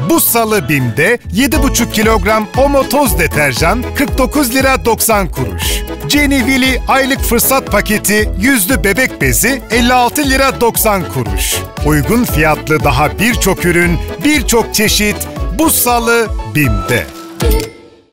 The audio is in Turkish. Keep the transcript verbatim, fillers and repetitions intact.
Bu salı BİM'de yedi buçuk kilogram Omo toz deterjan kırk dokuz lira doksan kuruş. Jenny Willy aylık fırsat paketi yüzlü bebek bezi elli altı lira doksan kuruş. Uygun fiyatlı daha birçok ürün, birçok çeşit bu salı BİM'de.